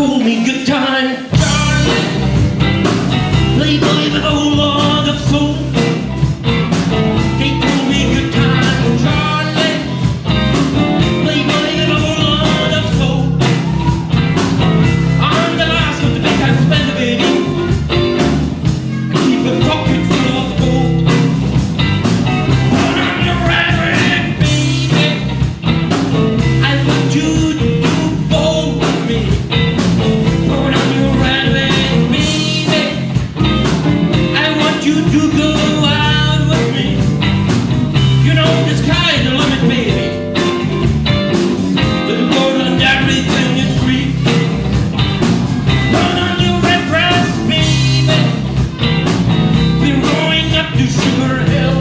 call me good time, darling. Playboy with a whole lot of soul. They call me good time, darling. Playboy with a whole lot of soul. I'm the last of the big time spender, baby. I keep a pocket full of gold. Put on your red ring, baby. I want you to do bold with me. Put on your red ring, baby. I want you to go out with me. You know the sky's the limit, baby. The road and everything is free. Put on your red dress, baby. We're going up to Sugar Hill.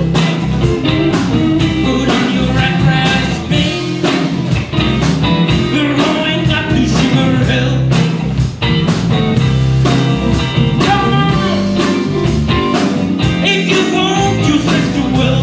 Put on your red dress, baby. We're going up to Sugar Hill. Come on, if you want, your sister will.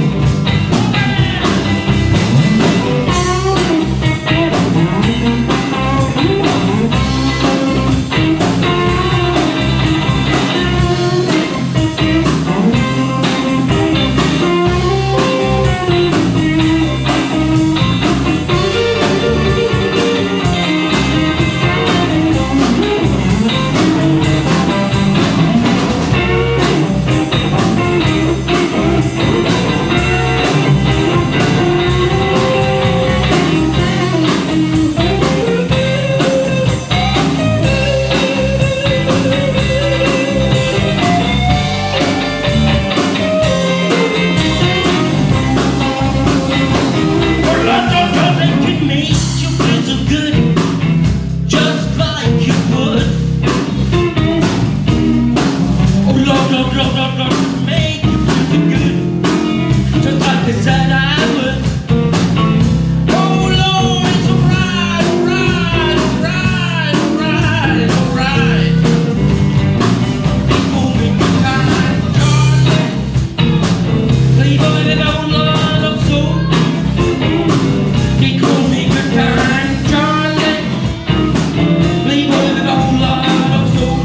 Make you feel so good, just like they said I would. Oh Lord, it's alright, alright, alright, alright, alright. They call me good time, darling. Playboy with a whole lot of soul. They call me good time, darling. Playboy with a whole lot of soul.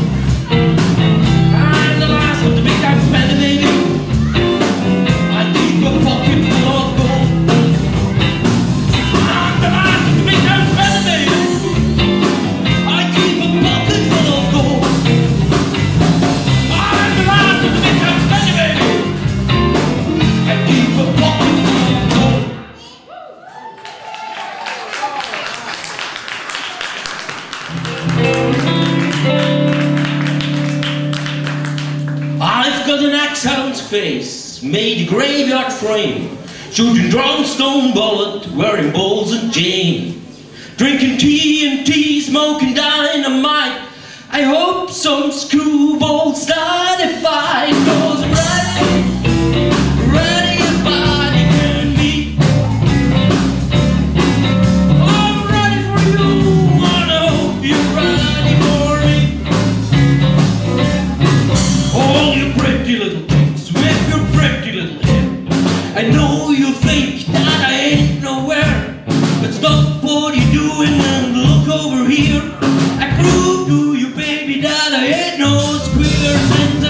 I'm the last of the big time spender, baby. I keep a pocket full of gold. I'm the last of the big time spender, baby. I keep a pocket full of gold. I'm the last of the big time spender, baby. I keep a pocket full of gold. I've got an axe-hound's face, made a graveyard frame, shooting drawn stone bullet, wearing balls and chain, drinking TNT, smoking dynamite. I hope some screwballs start a fight, 'cause I'm ready as body can be. I'm ready for you, I hope you're ready for me. All you pretty little things with your pretty little hair. I know you think that I ain't nowhere, but stop what you're doing and look over here. I prove to you, baby, that I ain't no square.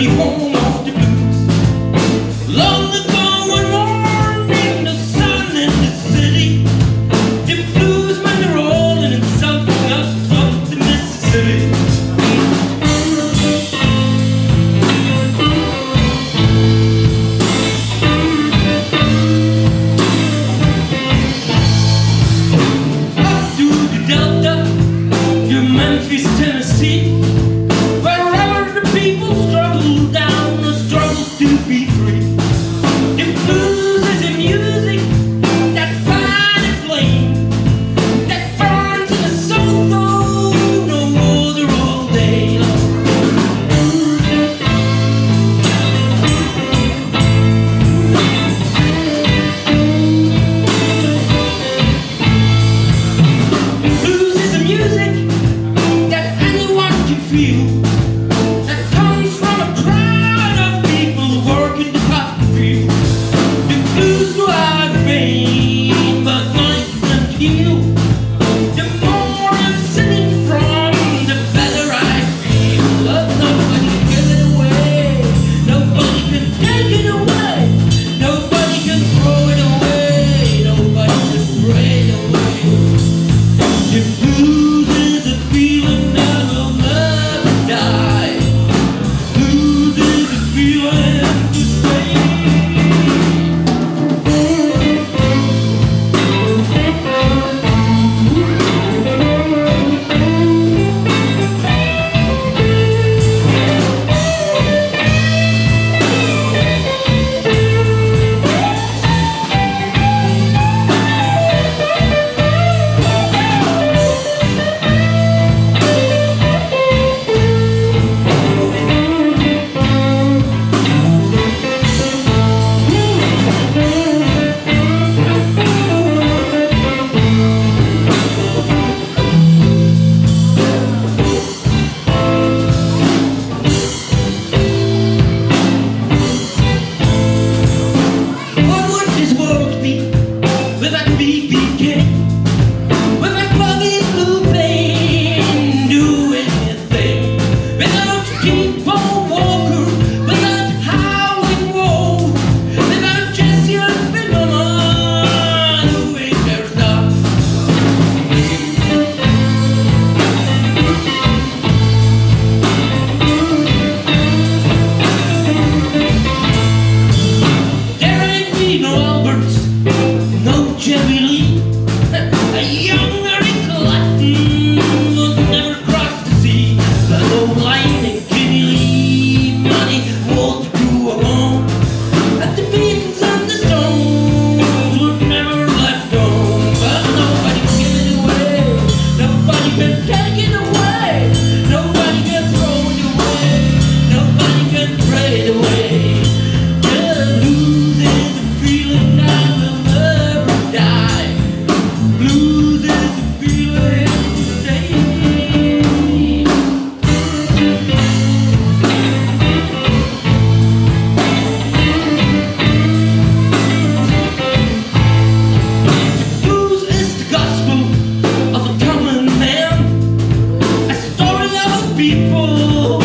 dirty home of the blues. Long ago one morning, the sun in the city, the blues men are rolling and something up the Mississippi. Up to the Delta, to Memphis, Tennessee, wherever the people struggle down the struggle to be free. The blues is a music that fine and flame, that burns in the soul, no other all day long. Blues is a music that anyone can feel, that comes from a crowd of people working the cotton field. The blues go out of rain, but money doesn't heal. The more I'm sitting from, the better I feel. But nobody can give it away, nobody can take it away, nobody can throw it away, nobody can pray it away. The blues is a feeling that will never die. Blues is a feeling to stay. What would this world be without B.B. King? Without Bobby Blue Plain doing his thing? Without T-Bone Walker, without Howlin' Wolf, without Jesse and Zimmerman doing their stuff? There ain't be no Alberts, no Jerry Lee, a young Eric Clapton would never cross the sea. But no Lightning, Kenny Lee, money won't do alone. And the Beatles and the Stones would never left home. But nobody can give it away, nobody can take it away, nobody can throw it away, nobody can pray it away. The blues is a feeling that will never die. Blues is a feeling to stay. Blues is the gospel of a common man, a story of a people